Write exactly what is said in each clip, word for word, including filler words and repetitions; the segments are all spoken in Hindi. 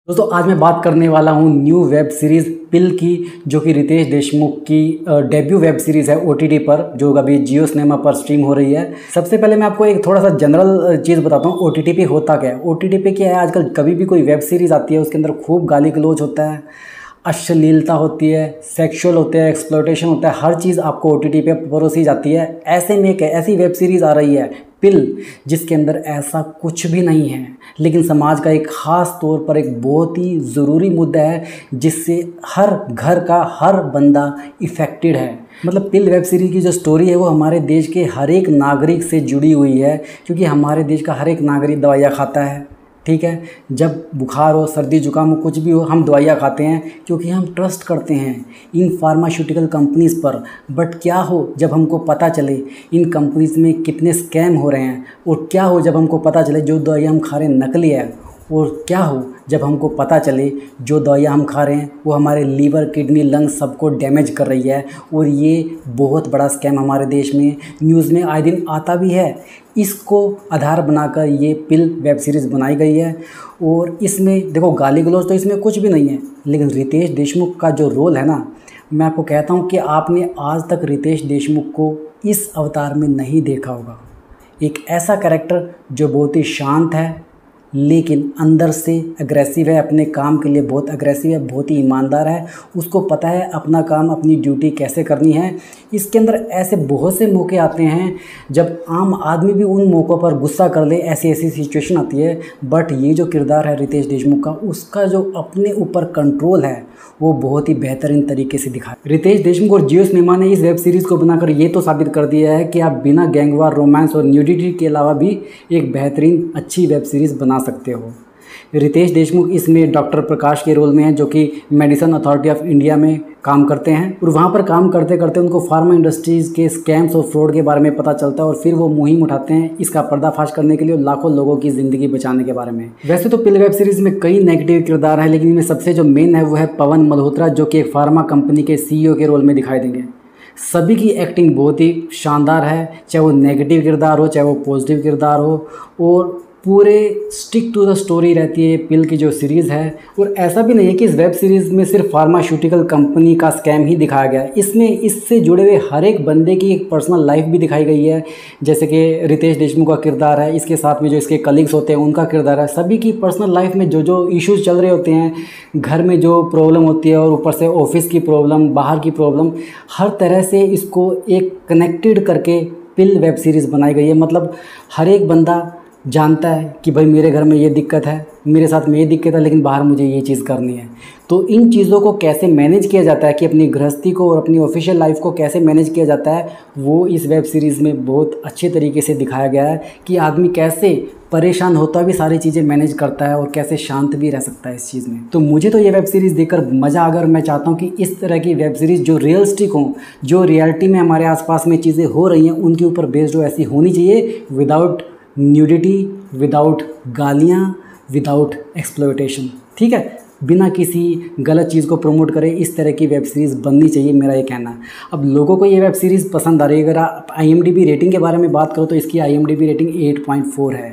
दोस्तों आज मैं बात करने वाला हूँ न्यू वेब सीरीज़ पिल की, जो कि रितेश देशमुख की डेब्यू वेब सीरीज़ है ओटीटी पर, जो अभी जियो सिनेमा पर स्ट्रीम हो रही है। सबसे पहले मैं आपको एक थोड़ा सा जनरल चीज़ बताता हूँ, ओटीटी पे होता क्या है। ओटीटी पे क्या है, आजकल कभी भी कोई वेब सीरीज़ आती है उसके अंदर खूब गाली गलौज होता है, अश्लीलता होती है, सेक्सुअल होते हैं, एक्सप्लॉयटेशन होता है, हर चीज़ आपको ओटीटी पे परोसी जाती है। ऐसे में एक ऐसी वेब सीरीज़ आ रही है पिल, जिसके अंदर ऐसा कुछ भी नहीं है, लेकिन समाज का एक ख़ास तौर पर एक बहुत ही ज़रूरी मुद्दा है जिससे हर घर का हर बंदा इफ़ेक्टेड है। मतलब पिल वेब सीरीज़ की जो स्टोरी है वो हमारे देश के हर एक नागरिक से जुड़ी हुई है, क्योंकि हमारे देश का हर एक नागरिक दवाइयाँ खाता है। ठीक है, जब बुखार हो, सर्दी जुकाम हो, कुछ भी हो, हम दवाइयाँ खाते हैं क्योंकि हम ट्रस्ट करते हैं इन फार्मास्यूटिकल कंपनीज़ पर। बट क्या हो जब हमको पता चले इन कंपनीज़ में कितने स्कैम हो रहे हैं, और क्या हो जब हमको पता चले जो दवाइयाँ हम खा रहे हैं नकली है, और क्या हो जब हमको पता चले जो दवाइयाँ हम खा रहे हैं वो हमारे लीवर, किडनी, लंग्स सबको डैमेज कर रही है। और ये बहुत बड़ा स्कैम हमारे देश में न्यूज़ में आए दिन आता भी है। इसको आधार बनाकर ये पिल वेब सीरीज़ बनाई गई है। और इसमें देखो गाली गलौज तो इसमें कुछ भी नहीं है, लेकिन रितेश देशमुख का जो रोल है ना, मैं आपको कहता हूँ कि आपने आज तक रितेश देशमुख को इस अवतार में नहीं देखा होगा। एक ऐसा कैरेक्टर जो बहुत ही शांत है लेकिन अंदर से अग्रेसिव है, अपने काम के लिए बहुत अग्रेसिव है, बहुत ही ईमानदार है, उसको पता है अपना काम, अपनी ड्यूटी कैसे करनी है। इसके अंदर ऐसे बहुत से मौके आते हैं जब आम आदमी भी उन मौक़ों पर गुस्सा कर ले, ऐसी ऐसी सिचुएशन आती है। बट ये जो किरदार है रितेश देशमुख का, उसका जो अपने ऊपर कंट्रोल है वो बहुत ही बेहतरीन तरीके से दिखा। रितेश देशमुख और जियो सिनेमा ने इस वेब सीरीज़ को बनाकर ये तो साबित कर दिया है कि आप बिना गैंगवार, रोमांस और न्यूडिटी के अलावा भी एक बेहतरीन अच्छी वेब सीरीज़ बना सकते हो। रितेश देशमुख इसमें डॉक्टर प्रकाश के रोल में हैं, जो कि मेडिसिन अथॉरिटी ऑफ इंडिया में काम करते हैं। और वहाँ पर काम करते करते उनको फार्मा इंडस्ट्रीज़ के स्कैम्स और फ्रॉड के बारे में पता चलता है, और फिर वो मुहिम उठाते हैं इसका पर्दाफाश करने के लिए और लाखों लोगों की ज़िंदगी बचाने के बारे में। वैसे तो पिल वेब सीरीज़ में कई नेगेटिव किरदार हैं, लेकिन इनमें सबसे जो मेन है वो है पवन मल्होत्रा, जो कि एक फार्मा कंपनी के सीईओ के रोल में दिखाई देंगे। सभी की एक्टिंग बहुत ही शानदार है, चाहे वो नेगेटिव किरदार हो चाहे वो पॉजिटिव किरदार हो, और पूरे स्टिक टू द स्टोरी रहती है पिल की जो सीरीज़ है। और ऐसा भी नहीं है कि इस वेब सीरीज़ में सिर्फ फार्मास्यूटिकल कंपनी का स्कैम ही दिखाया गया है, इसमें इससे जुड़े हुए हर एक बंदे की एक पर्सनल लाइफ भी दिखाई गई है। जैसे कि रितेश देशमुख का किरदार है, इसके साथ में जो इसके कलीग्स होते हैं उनका किरदार है, सभी की पर्सनल लाइफ में जो जो इश्यूज़ चल रहे होते हैं, घर में जो प्रॉब्लम होती है, और ऊपर से ऑफिस की प्रॉब्लम, बाहर की प्रॉब्लम, हर तरह से इसको एक कनेक्टेड करके पिल वेब सीरीज़ बनाई गई है। मतलब हर एक बंदा जानता है कि भाई मेरे घर में ये दिक्कत है, मेरे साथ में ये दिक्कत है, लेकिन बाहर मुझे ये चीज़ करनी है। तो इन चीज़ों को कैसे मैनेज किया जाता है, कि अपनी गृहस्थी को और अपनी ऑफिशियल लाइफ को कैसे मैनेज किया जाता है, वो इस वेब सीरीज़ में बहुत अच्छे तरीके से दिखाया गया है कि आदमी कैसे परेशान होता भी सारी चीज़ें मैनेज करता है और कैसे शांत भी रह सकता है इस चीज़ में। तो मुझे तो ये वेब सीरीज़ देखकर मज़ा आ गया। मैं चाहता हूँ कि इस तरह की वेब सीरीज़ जो रियलिस्टिक हों, जो रियलिटी में हमारे आसपास में चीज़ें हो रही हैं उनके ऊपर बेस्ड हो, ऐसी होनी चाहिए, विदाउट न्यूडिटी, विदाउट गालियाँ, विदाउट एक्सप्लॉयटेशन। ठीक है, बिना किसी गलत चीज़ को प्रमोट करे, इस तरह की वेब सीरीज़ बननी चाहिए, मेरा ये कहना है। अब लोगों को ये वेब सीरीज़ पसंद आ रही है। अगर आप I M D B rating के बारे में बात करो तो इसकी I M D B rating eight point four है।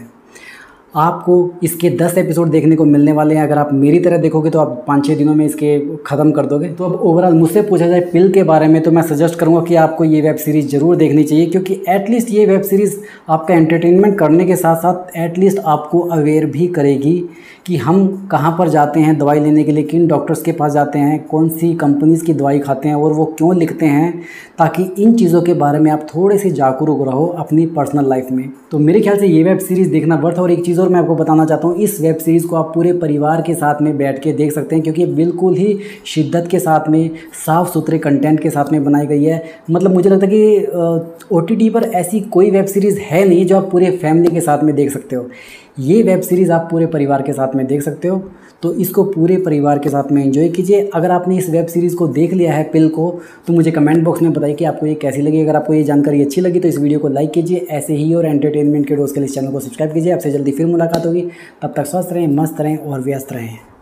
आपको इसके दस एपिसोड देखने को मिलने वाले हैं। अगर आप मेरी तरह देखोगे तो आप पाँच छः दिनों में इसके ख़त्म कर दोगे। तो अब ओवरऑल मुझसे पूछा जाए पिल के बारे में, तो मैं सजेस्ट करूंगा कि आपको ये वेब सीरीज़ ज़रूर देखनी चाहिए, क्योंकि एटलीस्ट ये वेब सीरीज़ आपका एंटरटेनमेंट करने के साथ साथ एटलीस्ट आपको अवेयर भी करेगी कि हम कहाँ पर जाते हैं दवाई लेने के लिए, किन डॉक्टर्स के पास जाते हैं, कौन सी कंपनीज़ की दवाई खाते हैं और वो क्यों लिखते हैं, ताकि इन चीज़ों के बारे में आप थोड़े से जागरूक रहो अपनी पर्सनल लाइफ में। तो मेरे ख्याल से ये वेब सीरीज़ देखना वर्थ। और एक चीज़ और मैं आपको बताना चाहता हूँ, इस वेब सीरीज़ को आप पूरे परिवार के साथ में बैठ के देख सकते हैं, क्योंकि बिल्कुल ही शिद्दत के साथ में, साफ़ सुथरे कंटेंट के साथ में बनाई गई है। मतलब मुझे लगता है कि ओ टी टी पर ऐसी कोई वेब सीरीज़ है नहीं जो आप पूरे फैमिली के साथ में देख सकते हो। ये वेब सीरीज़ आप पूरे परिवार के साथ में देख सकते हो, तो इसको पूरे परिवार के साथ में एंजॉय कीजिए। अगर आपने इस वेब सीरीज़ को देख लिया है पिल को, तो मुझे कमेंट बॉक्स में बताइए कि आपको ये कैसी लगी। अगर आपको ये जानकारी अच्छी लगी तो इस वीडियो को लाइक कीजिए। ऐसे ही और एंटरटेनमेंट के रोज़ के लिए इस चैनल को सब्सक्राइब कीजिए। आपसे जल्दी फिर मुलाकात होगी, तब तक स्वस्थ रहें, मस्त रहें और व्यस्त रहें।